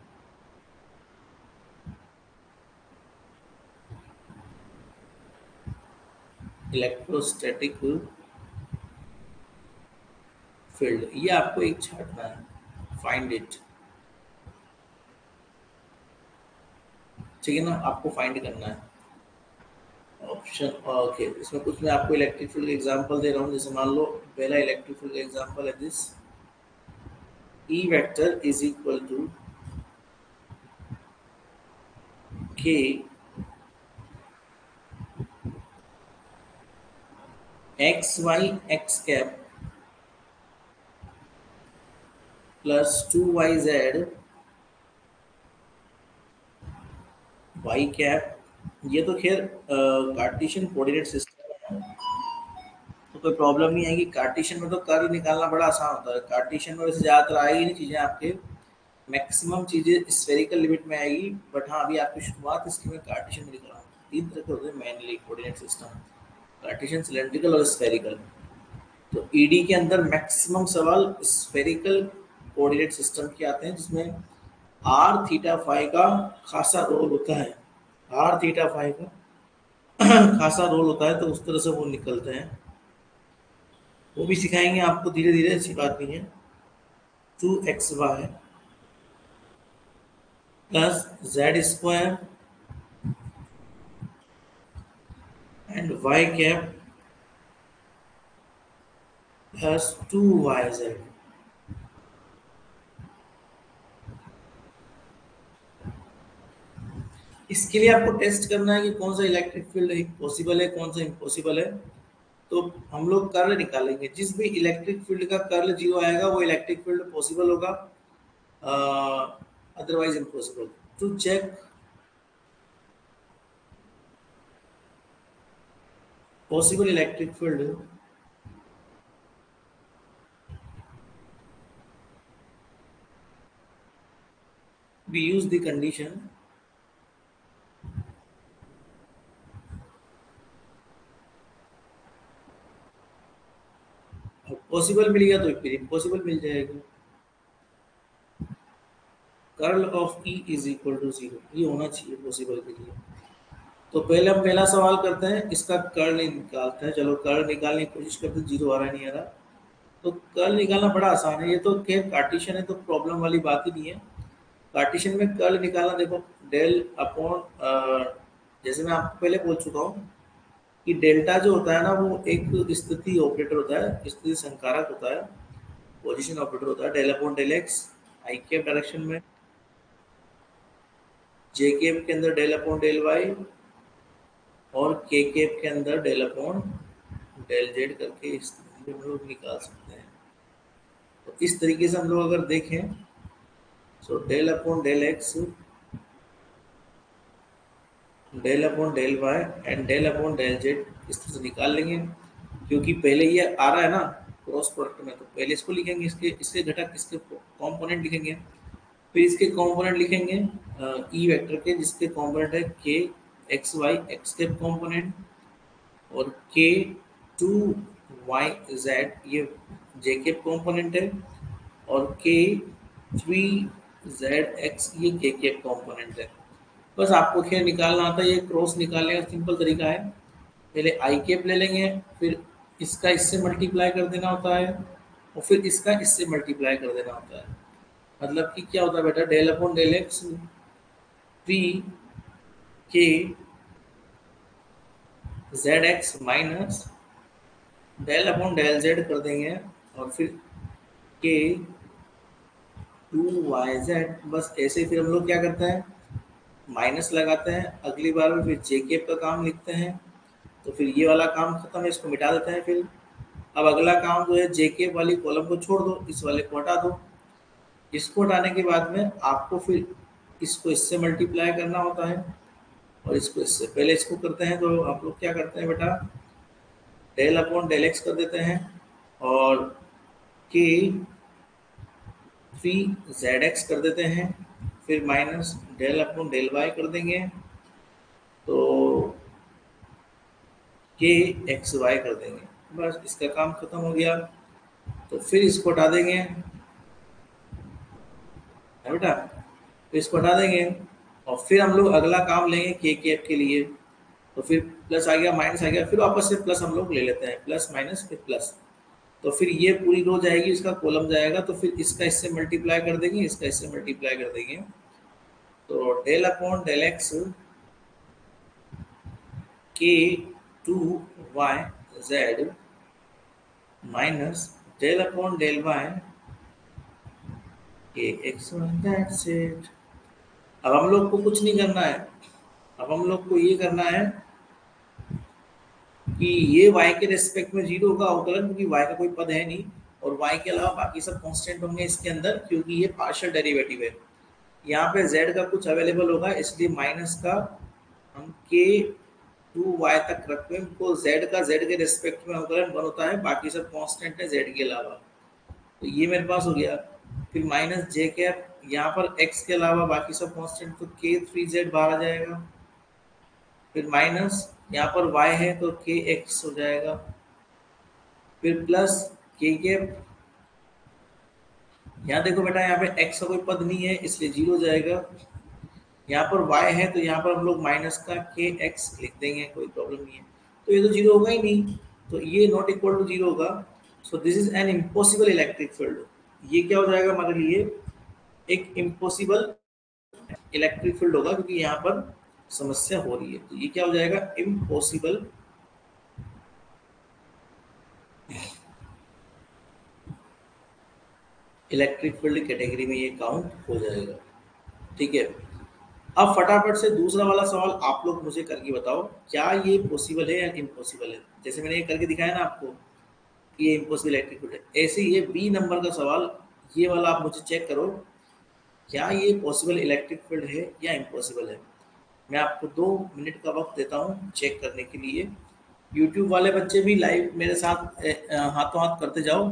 A: electrostatic field, ये आपको एक छांटना है, फाइंड इट, ठीक है ना, आपको फाइंड करना है। ऑप्शन ओके, इसमें कुछ मैं आपको इलेक्ट्रिक फील्ड का एग्जांपल दे रहा हूँ, जैसे मान लो पहला इलेक्ट्रिक फील्ड का एग्जांपल है this, E vector is equal to k x y x cap plus 2 y z y cap. ये तो खैर कार्टेशियन कोऑर्डिनेट सिस्टम है, तो कोई प्रॉब्लम नहीं आएगी। कार्टेशियन में तो कर्ल निकालना बड़ा आसान होता है, कार्टेशियन में वैसे ज़्यादातर आएगी नहीं चीज़ें आपके, मैक्सिमम चीज़ें स्फेरिकल लिमिट में आएगी, बट हाँ अभी आपकी शुरुआत इसकी मैं कार्टेशियन में दिखा रहा हूँ। तीन तरह के होते हैं mainly coordinate system, Cartesian, cylindrical और स्फेरिकल। तो ईडी के अंदर मैक्सिमम सवाल स्फेरिकल कोऑर्डिनेट सिस्टम के आते हैं, जिसमें आर थीटा फाई का खासा रोल होता है, आर थीटा फाई का खासा रोल होता है, तो उस तरह से वो निकलते हैं। वो भी सिखाएंगे आपको धीरे धीरे, ऐसी बात नहीं है। 2xy plus z square and y cap plus 2yz, इसके लिए आपको टेस्ट करना है कि कौन सा इलेक्ट्रिक फील्ड पॉसिबल है, कौन सा इम्पॉसिबल है। तो हम लोग कर्ल निकालेंगे, जिस भी इलेक्ट्रिक फील्ड का कर्ल जीरो आएगा वो इलेक्ट्रिक फील्ड पॉसिबल होगा, otherwise impossible. To check possible electric field, we use the condition possible मिल गया तो फिर इम्पॉसिबल मिल जाएगा। Curl of E is equal to zero, ये होना चाहिए पॉसिबल के लिए। तो पहले हम पहला सवाल करते हैं, इसका कर्ल निकालते हैं। चलो कर्ल निकालने की कोशिश करते हैं, जीरो आ रहा नहीं आ रहा। तो कर्ल निकालना बड़ा आसान है, ये तो खैर कार्टेशियन है तो प्रॉब्लम वाली बात ही नहीं है। कार्टेशियन में कर्ल निकालना, देखो डेल अपॉन, जैसे मैं आपको पहले बोल चुका हूँ कि डेल्टा जो होता है ना वो एक स्थिति ऑपरेटर होता है, स्थिति संकारक होता है, पोजीशन ऑपरेटर होता है। Del upon del x i cap direction में, जे कैप के अंदर डेल अपॉन डेल वाई, और के कैप के अंदर डेल अपॉन डेल जेड करके इस स्थिति में हम लोग निकाल सकते हैं। तो इस तरीके से हम लोग अगर देखें, so del upon del x, del upon del y and del upon del z इस तरह से निकाल लेंगे। क्योंकि पहले ये आ रहा है ना क्रॉस प्रोडक्ट में, तो पहले इसको लिखेंगे, इसके इसके घटक, इसके कंपोनेंट लिखेंगे, फिर इसके कंपोनेंट लिखेंगे ई वेक्टर के, जिसके कंपोनेंट है के एक्स वाई, एक्स के कंपोनेंट, और के टू वाई जेड ये जे के कंपोनेंट है, और के थ्री जेड एक्स ये के कंपोनेंट है। बस आपको खेल निकालना आता है, ये क्रॉस निकालने का सिंपल तरीका है। पहले आई कैप ले लेंगे, फिर इसका इससे मल्टीप्लाई कर देना होता है, और फिर इसका इससे मल्टीप्लाई कर देना होता है। मतलब कि क्या होता है बेटा, del upon del x p k z x minus del upon del z कर देंगे, और फिर के टू वाई जेड। बस ऐसे ही फिर हम लोग क्या करते हैं, माइनस लगाते हैं, अगली बार में फिर जे केप का काम लिखते हैं। तो फिर ये वाला काम खत्म है, इसको मिटा देते हैं। फिर अब अगला काम जो है, जे केप वाली कॉलम को छोड़ दो, इस वाले को हटा दो। इसको हटाने के बाद में आपको फिर इसको इससे मल्टीप्लाई करना होता है, और इसको इससे। पहले इसको करते हैं तो आप लोग क्या करते हैं बेटा, डेल अपॉन डेल एक्स कर देते हैं, और के थ्री जेड एक्स कर देते हैं, फिर minus del upon del y कर देंगे, तो के एक्स वाई कर देंगे। बस इसका काम खत्म हो गया। तो फिर इसको हटा देंगे, है बेटा, फिर इसको हटा देंगे, और फिर हम लोग अगला काम लेंगे के एफ के लिए। तो फिर प्लस आ गया, माइनस आ गया, फिर वापस से प्लस हम लोग ले लेते हैं, प्लस माइनस फिर प्लस। तो फिर ये पूरी रो जाएगी, इसका कॉलम जाएगा, तो फिर इसका इससे मल्टीप्लाई कर देंगे, इसका इससे मल्टीप्लाई कर देंगे। तो del upon del x k two y z minus del upon del y k x y, that's it. अब हम लोग को कुछ नहीं करना है, अब हम लोग को ये करना है कि ये y के रेस्पेक्ट में जीरो का अवकलन, क्योंकि y का कोई पद है नहीं, और y के अलावा बाकी सब कांस्टेंट होंगे इसके अंदर, क्योंकि ये पार्शियल डेरिवेटिव है। यहाँ पे z का कुछ अवेलेबल होगा, इसलिए माइनस का हम k टू y तक रखते हैं, तो z का z के रेस्पेक्ट में अवकलन वन होता है, बाकी सब कांस्टेंट है z के अलावा। तो ये मेरे पास हो गया। फिर माइनस जे कैप, यहाँ पर x के अलावा बाकी सब कांस्टेंट, तो k थ्री जेड बाहर आ जाएगा। फिर माइनस यहाँ पर y है तो के एक्स हो जाएगा, फिर प्लस के कैप, यहाँ देखो बेटा यहाँ पे x का कोई पद नहीं है इसलिए जीरो जाएगा। यहाँ पर y है तो यहाँ पर हम लोग माइनस का के एक्स लिख देंगे, कोई प्रॉब्लम नहीं है। तो ये तो जीरो होगा ही नहीं, तो ये नॉट इक्वल टू जीरो होगा। So this is an impossible electric field. ये क्या हो जाएगा हमारे लिए, एक इम्पॉसिबल इलेक्ट्रिक फील्ड होगा, क्योंकि यहाँ पर समस्या हो रही है। तो ये क्या हो जाएगा, इम्पॉसिबल इलेक्ट्रिक फील्ड कैटेगरी में ये काउंट हो जाएगा। ठीक है, अब फटाफट से दूसरा वाला सवाल आप लोग मुझे करके बताओ, क्या ये पॉसिबल है या इम्पॉसिबल है। जैसे मैंने ये करके दिखाया ना आपको, ये इम्पॉसिबल इलेक्ट्रिक फील्ड है, ऐसे ही ये बी नंबर का सवाल, ये वाला आप मुझे चेक करो, क्या ये पॉसिबल इलेक्ट्रिक फील्ड है या इम्पॉसिबल है। मैं आपको 2 मिनट का वक्त देता हूँ चेक करने के लिए। यूट्यूब वाले बच्चे भी लाइव मेरे साथ हाथों हाथ करते जाओ।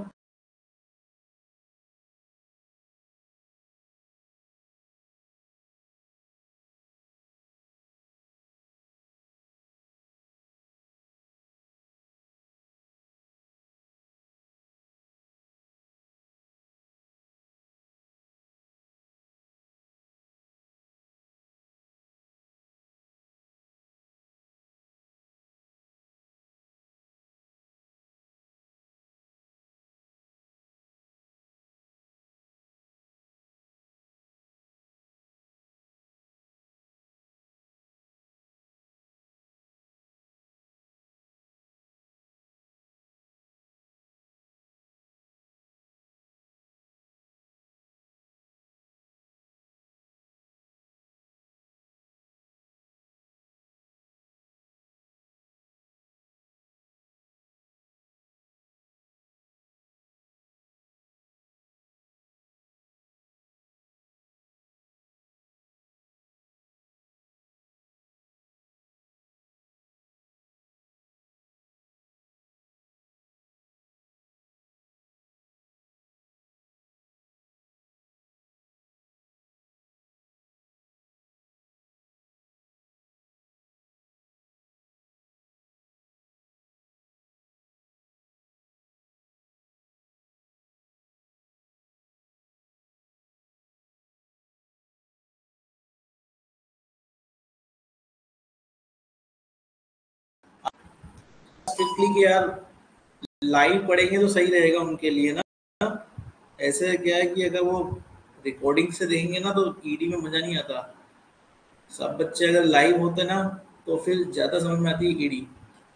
A: स्ट्रिक्टली कि यार लाइव पढ़ेंगे तो सही रहेगा उनके लिए ना। ऐसे क्या है कि अगर वो रिकॉर्डिंग से देखेंगे ना तो ईडी में मजा नहीं आता। सब बच्चे अगर लाइव होते ना तो फिर ज्यादा समझ में आती है ईडी।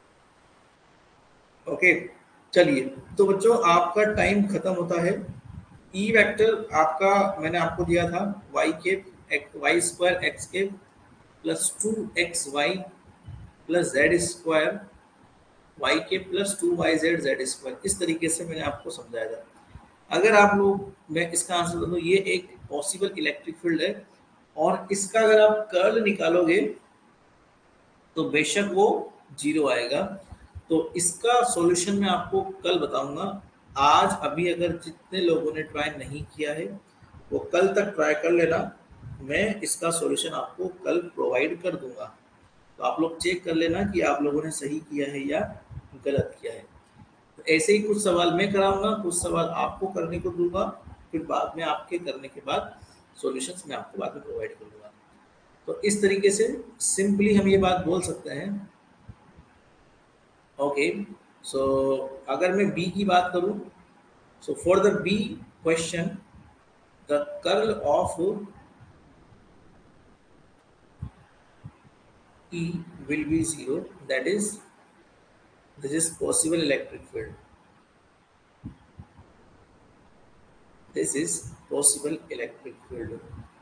A: ओके, चलिए। तो बच्चों आपका टाइम खत्म होता है। ई वेक्टर आपका मैंने आपको दिया था y k, y square x k plus 2xy plus z square y k plus 2yz z square, इस तरीके से मैंने आपको समझाया था। अगर आप लोग, मैं इसका आंसर दे दूं, ये एक पॉसिबल इलेक्ट्रिक फील्ड है और इसका अगर आप कर्ल निकालोगे तो बेशक वो जीरो आएगा। तो इसका सॉल्यूशन मैं आपको कल बताऊंगा। आज अभी अगर जितने लोगों ने ट्राई नहीं किया है वो कल तक ट्राई कर लेना, मैं इसका सॉल्यूशन आपको कल प्रोवाइड कर दूंगा। तो आप लोग चेक कर लेना कि आप लोगों ने सही किया है या गलत किया है। तो ऐसे ही कुछ सवाल मैं कराऊंगा, कुछ सवाल आपको करने को दूंगा, फिर बाद में आपके करने के बाद सॉल्यूशंस मैं आपको बाद में प्रोवाइड कर दूंगा। तो इस तरीके से सिंपली हम ये बात बोल सकते हैं। ओके, सो अगर मैं बी की बात करूं, so for the B question, the curl of E will be zero, that is this is possible electric field, this is possible electric field,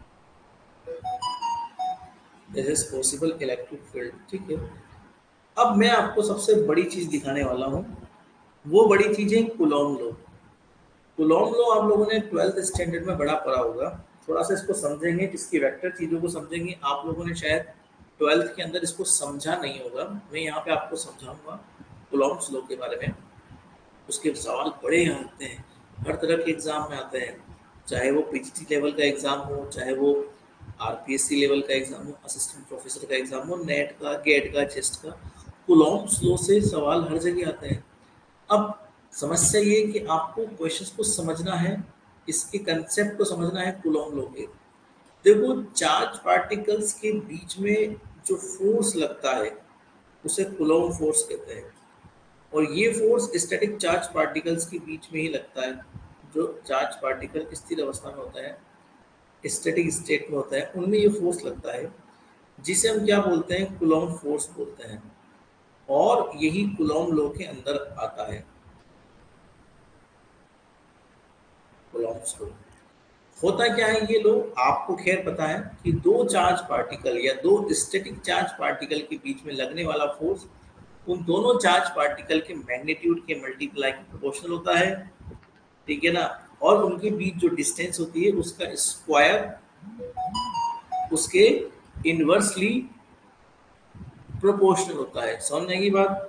A: this is possible electric field, ठीक है। अब मैं आपको सबसे बड़ी चीज दिखाने वाला हूँ, वो बड़ी चीज है कूलॉम लॉ। कूलॉम लॉ आप लोगों ने 12th स्टैंडर्ड में बड़ा पढ़ा होगा। थोड़ा सा इसको समझेंगे, इसकी वेक्टर चीजों को समझेंगे। आप लोगों ने शायद 12th के अंदर इसको समझा नहीं होगा, मैं यहाँ पे आपको समझाऊंगा कूलॉम्स लॉ के बारे में। उसके सवाल बड़े आते हैं, हर तरह के एग्जाम में आते हैं, चाहे वो पीजीटी लेवल का एग्जाम हो, चाहे वो आरपीएससी लेवल का एग्जाम हो, असिस्टेंट प्रोफेसर का एग्जाम हो, नेट का, गेट का, चेस्ट का, कूलॉम्स लॉ से सवाल हर जगह आते हैं। अब समस्या ये है कि आपको क्वेश्चंस को समझना है, इसके कंसेप्ट को समझना है कूलॉम लॉ के। देखो, चार्ज पार्टिकल्स के बीच में जो फोर्स लगता है उसे कूलॉम फोर्स कहते हैं। और ये फोर्स स्टैटिक चार्ज पार्टिकल्स के बीच में ही लगता है। जो चार्ज पार्टिकल स्थिर अवस्था में होता है, स्टैटिक स्टेट में होता है, उनमें ये फोर्स लगता है, जिसे हम क्या बोलते हैं, कूलॉम फोर्स बोलते हैं। और यही कूलॉम लॉ के अंदर आता है, कूलॉम्स लॉ। होता क्या है, ये लोग आपको खैर पता है कि दो चार्ज पार्टिकल या दो स्टैटिक चार्ज पार्टिकल के बीच में लगने वाला फोर्स उन दोनों चार्ज पार्टिकल के मैग्नीट्यूड के मल्टीप्लाई के प्रोपोर्शनल होता है, ठीक है ना। और उनके बीच जो डिस्टेंस होती है उसका स्क्वायर उसके इनवर्सली प्रोपोर्शनल होता है। समझने की बात।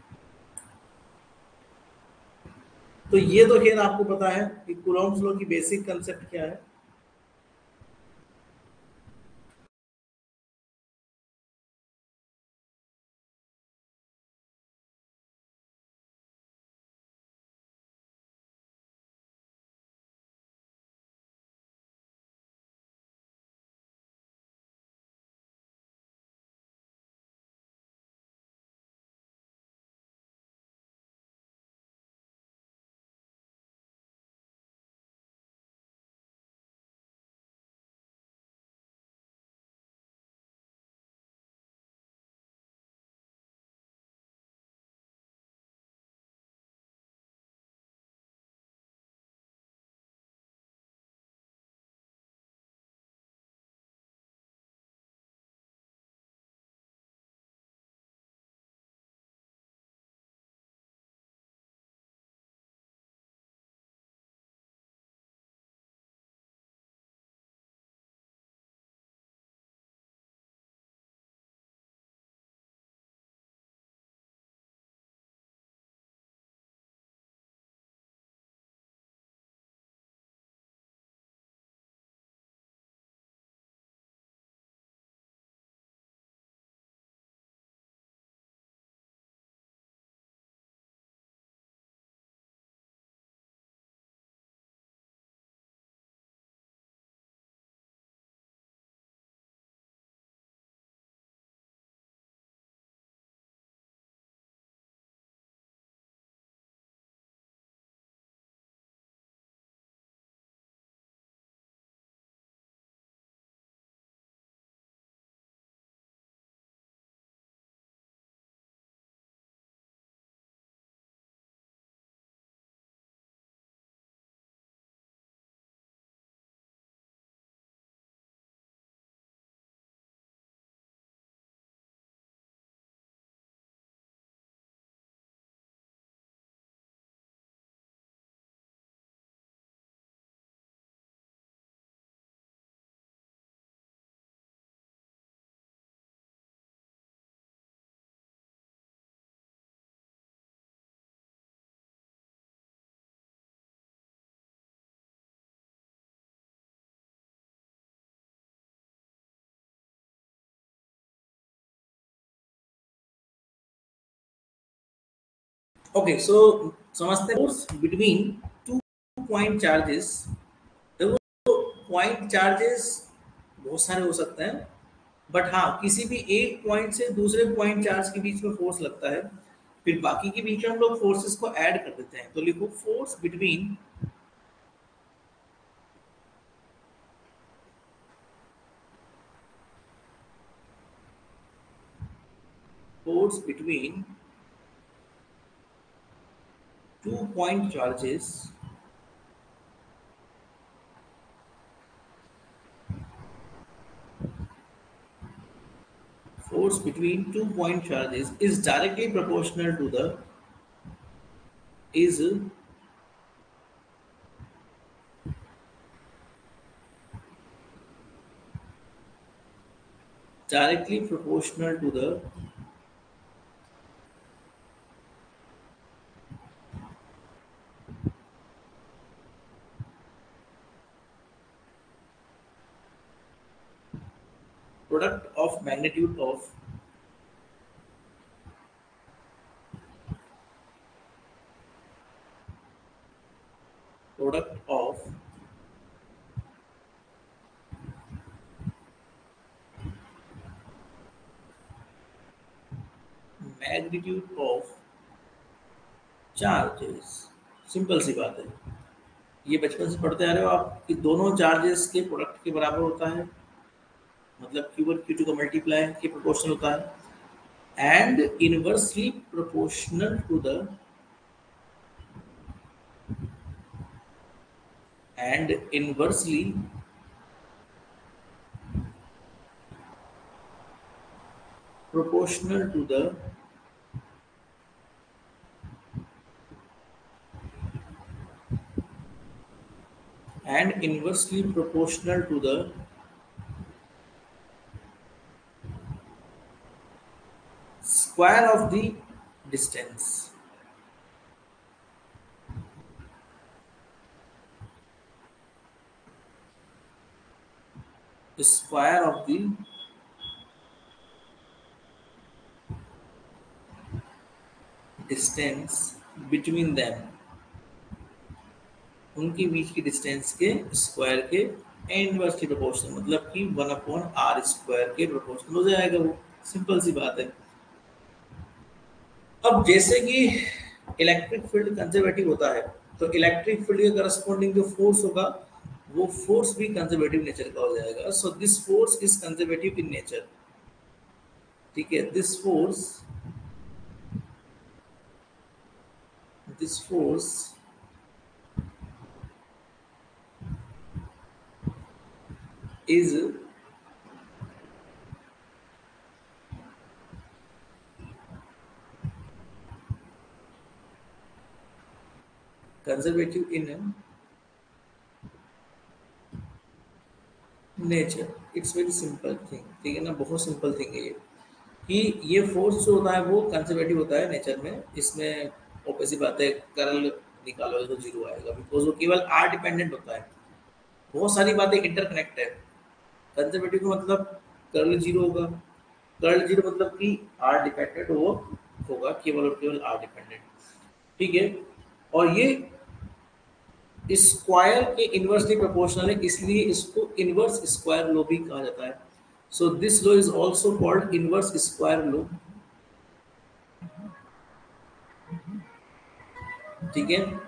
A: तो ये तो खैर आपको पता है कि कूलॉम्स लॉ की बेसिक कंसेप्ट क्या है। ओके, सो समझते हैं force between two point charges. देखो, पॉइंट चार्जेस बहुत सारे हो सकते हैं, बट हाँ, किसी भी एक पॉइंट से दूसरे पॉइंट चार्ज के बीच में फोर्स लगता है, फिर बाकी के बीच में हम लोग फोर्सेस को ऐड कर देते हैं। तो लिखो force between two point charges force between 2 point charges is directly proportional to the is directly proportional to the product of magnitude of product of magnitude of charges। Simple सी बात है, ये बचपन से पढ़ते आ रहे हो आप कि दोनों चार्जेस के प्रोडक्ट के बराबर होता है, मतलब Q1 Q2 का मल्टीप्लाई के प्रोपोर्शनल होता है, and inversely proportional to the and inversely proportional to the and inversely proportional to the square of the distance. The square of the distance between them, उनके बीच की डिस्टेंस के square के inversely proportional, मतलब कि 1/r² के proportional हो जाएगा वो। सिंपल सी बात है। अब जैसे कि इलेक्ट्रिक फील्ड कंजर्वेटिव होता है, तो इलेक्ट्रिक फील्ड के करस्पॉन्डिंग जो फोर्स होगा वो फोर्स भी कंजर्वेटिव नेचर का हो जाएगा। So this force is conservative in nature. ठीक है, this force is conservative in nature. It's very simple thing, ठीक है ना, बहुत सिंपल थिंग है ये, कि ये फोर्स जो होता है वो कंजर्वेटिव होता है नेचर में। इसमें ऑब्वियसली बात है, कर्ल निकालो तो जीरो आएगा, बिकॉज वो केवल आर डिपेंडेंट होता है। बहुत सारी बातें इंटरकनेक्ट है। कंजर्वेटिव का मतलब कर्ल जीरो होगा, कर्ल जीरो मतलब कि आर डिपेंडेंट वो होगा, केवल और केवल आर डिपेंडेंट। ठीक है, और ये स्क्वायर के इनवर्सली प्रोपोर्शनल है, इसलिए इसको इनवर्स स्क्वायर लॉ भी कहा जाता है। So this law is also called inverse square law. ठीक है।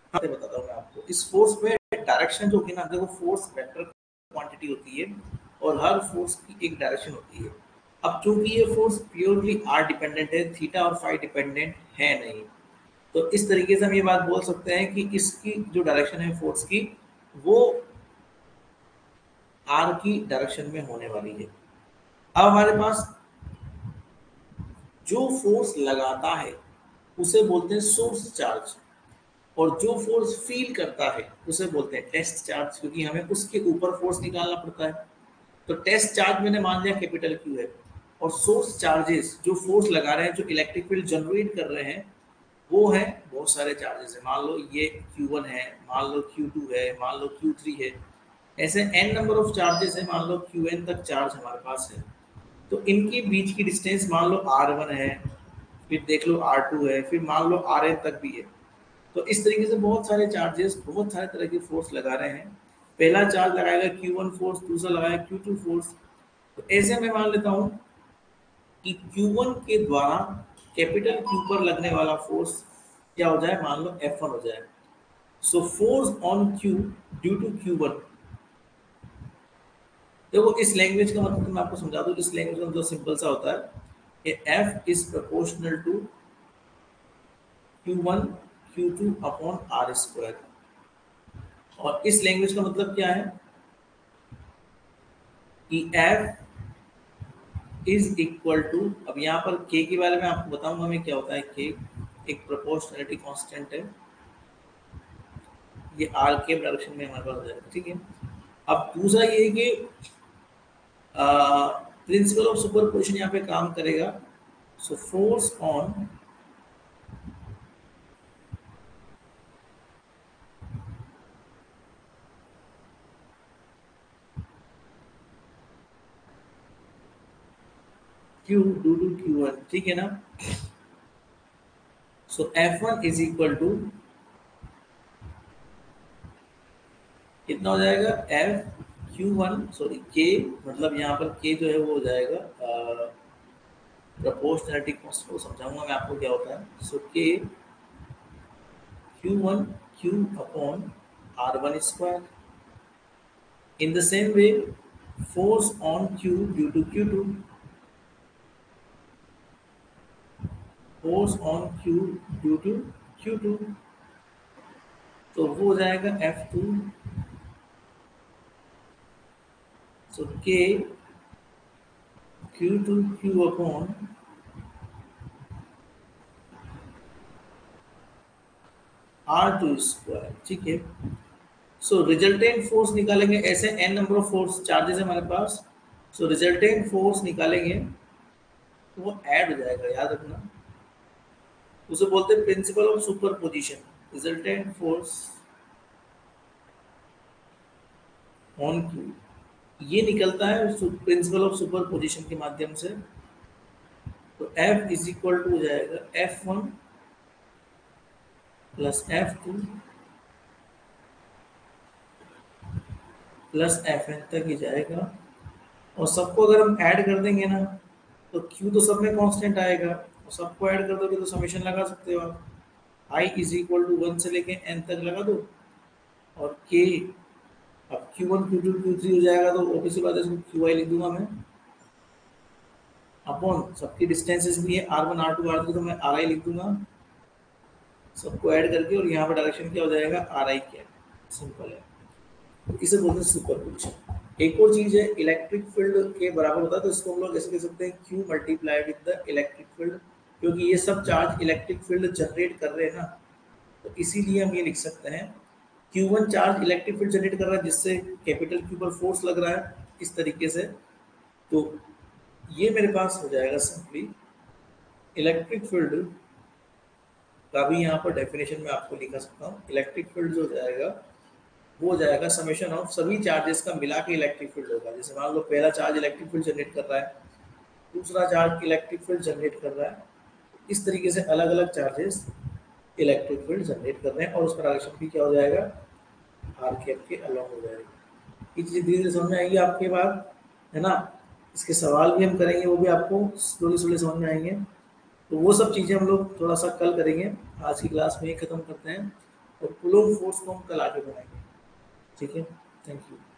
A: हाँ बताता हूँ मैं आपको। इस फोर्स में डायरेक्शन जो होगी ना, देखो फोर्स वेक्टर क्वांटिटी होती है और हर फोर्स की एक डायरेक्शन होती है। अब चूंकि ये फोर्स प्योरली आर डिपेंडेंट है, थीटा और फाई डिपेंडेंट है नहीं, तो इस तरीके से हम ये बात बोल सकते हैं कि इसकी जो डायरेक्शन है फोर्स की, वो आर की डायरेक्शन में होने वाली है। अब हमारे पास जो फोर्स लगाता है उसे बोलते हैं सोर्स चार्ज, और जो फोर्स फील करता है उसे बोलते हैं टेस्ट चार्ज, क्योंकि हमें उसके ऊपर फोर्स निकालना पड़ता है। तो टेस्ट चार्ज मैंने मान लिया कैपिटल क्यू है, और सोर्स चार्जेस जो फोर्स लगा रहे हैं, जो इलेक्ट्रिक फील्ड जनरेट कर रहे हैं, वो है बहुत सारे चार्जेस है। मान लो ये Q1 है, मान लो Q2 है, मान लो Q3 है, ऐसे n नंबर ऑफ चार्जेस है। मान लो Qn तक चार्ज हमारे पास है, तो इनके बीच की डिस्टेंस मान लो R1 है, फिर देख लो R2 है, फिर मान लो Rn तक भी है। तो इस तरीके से बहुत सारे चार्जेस, बहुत सारे तरह के फोर्स लगा रहे हैं। पहला चार्ज लगाएगा Q1 फोर्स, दूसरा लगाएगा Q2 फोर्स। तो ऐसे मैं मान लेता हूँ कि Q1 के द्वारा कैपिटल Q पर लगने वाला फोर्स क्या हो जाए, मान लो F1 हो जाए। So force on Q due to Q1। देखो इस लैंग्वेज का मतलब मैं आपको समझा दूं। इस लैंग्वेज का मतलब सिंपल सा होता है कि F is proportional to Q1 Q2 upon R square. और इस लैंग्वेज का मतलब क्या है कि F इज इक्वल टू, अब यहाँ पर K के बारे में आपको बताऊंगा मैं क्या होता है। K एक प्रोपोर्शनलिटी कांस्टेंट है, ये R के डायरेक्शन में हमारे पास हो जाएगा, ठीक है। अब दूसरा ये है कि प्रिंसिपल ऑफ सुपरपोजिशन यहाँ पे काम करेगा। So force on Q due to Q1, ठीक है ना। सो F1 इज इक्वल टू कितना हो जाएगा, F Q1 सॉरी K, मतलब यहाँ पर K जो है वो हो जाएगा प्रोपोर्शनलिटी कांस्टेंट को समझाऊंगा मैं आपको क्या होता है। सो K Q1 Q upon R1 square। In the same way, force on Q due to Q2, force on Q due to Q2, तो वो हो जाएगा F2। So K Q2 Q upon R2 square, ठीक है। सो रिजल्टेंट फोर्स निकालेंगे, ऐसे n number of force charges है हमारे पास। सो रिजल्टेंट फोर्स निकालेंगे तो वो ऐड हो जाएगा, याद रखना। उसे बोलते हैं principle of superposition. Resultant force on q, ये निकलता है प्रिंसिपल ऑफ सुपरपोजिशन के माध्यम से। तो F इज इक्वल टू हो जाएगा F1 plus F2 plus Fn तक ही जाएगा। और सबको अगर हम ऐड कर देंगे ना, तो Q तो सब में कांस्टेंट आएगा, और सबको ऐड कर दोगे तो समेशन लगा सकते हो आप। I इज इक्वल टू 1 से लेके n तक लगा दो, और K, अब Q1 Q2 Q3 हो जाएगा, तो ऑब्वियसली बात है इसको QI लिख दूंगा मैं, अपॉन सबकी डिस्टेंसेस भी है R1 R2 R3, तो मैं RI लिख दूंगा सबको ऐड करके। और यहाँ पर डायरेक्शन क्या हो जाएगा, RI क्या, सिंपल है। तो इसे बोलते हैं सुपरपोजिशन। एक और चीज है, इलेक्ट्रिक फील्ड के बराबर होता है, तो इसको हम लोग ऐसे कह सकते हैं Q multiply with the electric field, क्योंकि ये सब चार्ज इलेक्ट्रिक फील्ड जनरेट कर रहे हैं ना, तो इसीलिए हम ये लिख सकते हैं Q1 charge electric field generate कर रहा है, जिससे कैपिटल Q पर फोर्स लग रहा है इस तरीके से। तो ये मेरे पास हो जाएगा सिंपली इलेक्ट्रिक फील्ड का भी यहाँ पर डेफिनेशन में आपको लिखा सकता हूँ। इलेक्ट्रिक फील्ड जो हो जाएगा वो हो जाएगा समेशन ऑफ सभी चार्जेस का मिला के इलेक्ट्रिक फील्ड होगा। जैसे मान लो पहला चार्ज इलेक्ट्रिक फील्ड जनरेट कर रहा है, दूसरा चार्ज इलेक्ट्रिक फील्ड जनरेट कर रहा है, इस तरीके से अलग अलग चार्जेस इलेक्ट्रिक फील्ड जनरेट कर रहे हैं, और उसका डायरेक्शन भी क्या हो जाएगा, आर कैप के अलॉन्ग हो जाएगा। ये चीज़ धीरे धीरे समझ में आएगी आपके बाद, है ना। इसके सवाल भी हम करेंगे, वो भी आपको स्लोली स्लोली समझ में आएंगे। तो वो सब चीज़ें हम लोग थोड़ा सा कल करेंगे। आज की क्लास में ही ख़त्म करते हैं। और कूलोम्ब फोर्स को हम कल आगे बढ़ाएंगे। ठीक है, थैंक यू।